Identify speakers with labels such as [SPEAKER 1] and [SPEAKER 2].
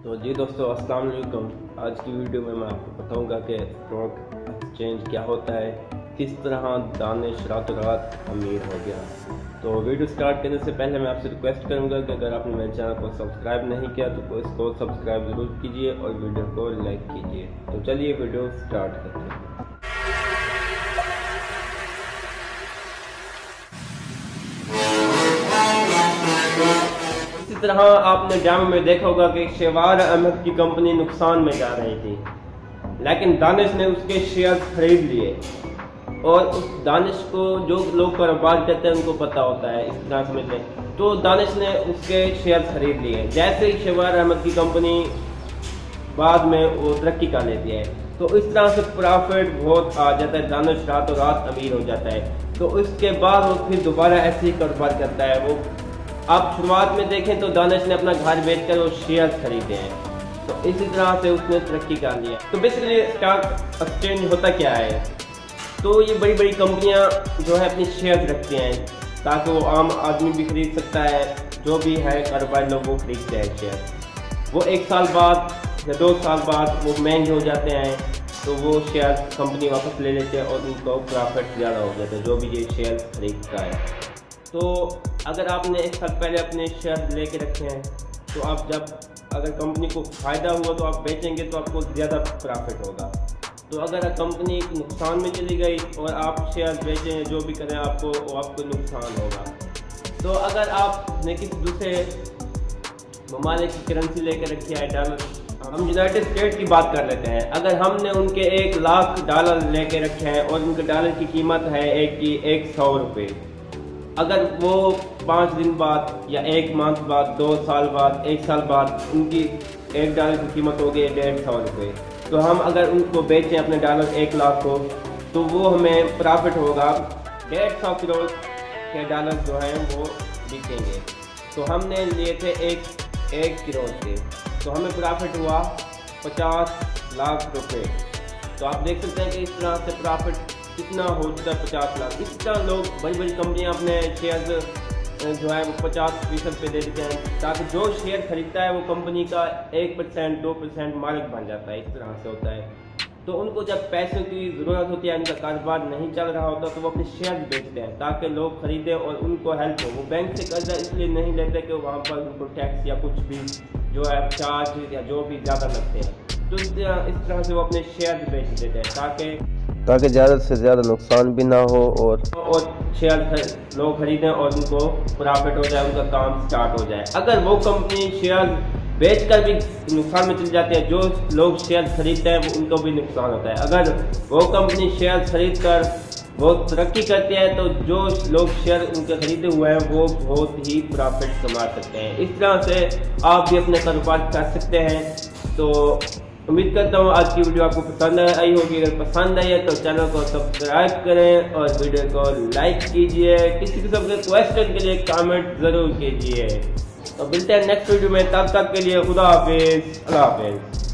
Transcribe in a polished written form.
[SPEAKER 1] तो जी दोस्तों, अस्सलाम वालेकुम। आज की वीडियो में मैं आपको बताऊंगा कि स्टॉक एक्सचेंज क्या होता है, किस तरह दानिश रातों रात अमीर हो गया। तो वीडियो स्टार्ट करने से पहले मैं आपसे रिक्वेस्ट करूंगा कि अगर आपने मेरे चैनल को सब्सक्राइब नहीं किया तो इसको सब्सक्राइब ज़रूर कीजिए और वीडियो को लाइक कीजिए। तो चलिए वीडियो स्टार्ट करते हैं। इसी तरह आपने ड्रामा में देखा होगा कि शहवार अहमद की कंपनी नुकसान में जा रही थी, लेकिन दानिश ने उसके शेयर खरीद लिए। और उस दानिश को जो लोग कारोबार करते हैं उनको पता होता है, इस तरह समझते हैं। तो दानिश ने उसके शेयर खरीद लिए। जैसे ही शहवार अहमद की कंपनी बाद में वो तरक्की कर लेती है तो इस तरह से प्रॉफिट बहुत आ जाता है, दानिश रातों रात अमीर हो जाता है। तो उसके बाद वो फिर दोबारा ऐसे ही कारोबार करता है। वो आप शुरुआत में देखें तो दानिश ने अपना घर बेचकर वो शेयर खरीदे हैं, तो इसी तरह से उसने तरक्की कर लिया। तो बेसिकली स्टॉक एक्सचेंज होता क्या है? तो ये बड़ी बड़ी कंपनियां जो है अपनी शेयर रखती हैं ताकि वो आम आदमी भी खरीद सकता है, जो भी है कारोबारी लोग वो खरीदते हैं शेयर। वो 1 साल बाद या 2 साल बाद वो महंगे हो जाते हैं तो वो शेयर कंपनी वापस ले लेते हैं और उनको प्रॉफिट ज़्यादा हो जाता है जो भी ये शेयर खरीदता है। तो अगर आपने 1 साल पहले अपने शेयर लेके रखे हैं तो आप अगर कंपनी को फ़ायदा हुआ तो आप बेचेंगे तो आपको ज़्यादा प्रॉफिट होगा। तो अगर कंपनी नुकसान में चली गई और आप शेयर बेचें जो भी करें आपको नुकसान होगा। तो अगर आपने किसी दूसरे ममालिक की करेंसी लेकर रखी है डॉलर, हम यूनाइटेड स्टेट की बात कर लेते हैं। अगर हमने उनके $1,00,000 लेके रखे हैं और उनके डॉलर की कीमत है एक की 100 रुपये, अगर वो 5 दिन बाद या 1 मंथ बाद, 2 साल बाद, 1 साल बाद उनकी $1 की कीमत हो गई 150 रुपये, तो हम अगर उनको बेचें अपने डॉलर 1,00,000 को तो वो हमें प्रॉफिट होगा 150 करोड़ के डॉलर जो हैं वो बिकेंगे। तो हमने लिए थे 1 करोड़ के, तो हमें प्रॉफिट हुआ 50 लाख रुपए। तो आप देख सकते हैं कि इस तरह से प्रॉफिट कितना हो चुका है, 50 लाख। इस तरह लोग बड़ी बड़ी कंपनियां अपने शेयर जो है वो 50% पे दे देते हैं ताकि जो शेयर खरीदता है वो कंपनी का 1% 2% मालिक बन जाता है। इस तरह से होता है। तो उनको जब पैसों की ज़रूरत होती है, उनका कारोबार नहीं चल रहा होता तो वो अपने शेयर बेचते हैं ताकि लोग खरीदें और उनको हेल्प हो। वो बैंक से कर्जा इसलिए नहीं लेते कि वहाँ पर उनको टैक्स या कुछ भी जो है चार्ज या जो भी ज़्यादा लगते हैं। तो इस तरह से वो अपने शेयर बेच देते हैं ताकि ज़्यादा से ज़्यादा नुकसान भी ना हो और शेयर लोग खरीदें और उनको प्रॉफिट हो जाए, उनका काम स्टार्ट हो जाए। अगर वो कंपनी शेयर बेचकर भी नुकसान में चली जाती है, जो लोग शेयर खरीदते हैं वो उनको भी नुकसान होता है। अगर वो कंपनी शेयर खरीद कर वो तरक्की करती है तो जो लोग शेयर उनके खरीदे हुए हैं वो बहुत ही प्रॉफिट कमा सकते हैं। इस तरह से आप भी अपने कारोबार कर सकते हैं। तो उम्मीद करता हूँ आज की वीडियो आपको पसंद आई होगी। अगर पसंद आई है तो चैनल को सब्सक्राइब करें और वीडियो को लाइक कीजिए। किसी किस्म के क्वेश्चन के लिए कमेंट ज़रूर कीजिए। तो मिलते हैं नेक्स्ट वीडियो में, तब तक के लिए खुदा हाफिज़, अल्लाह हाफिज़।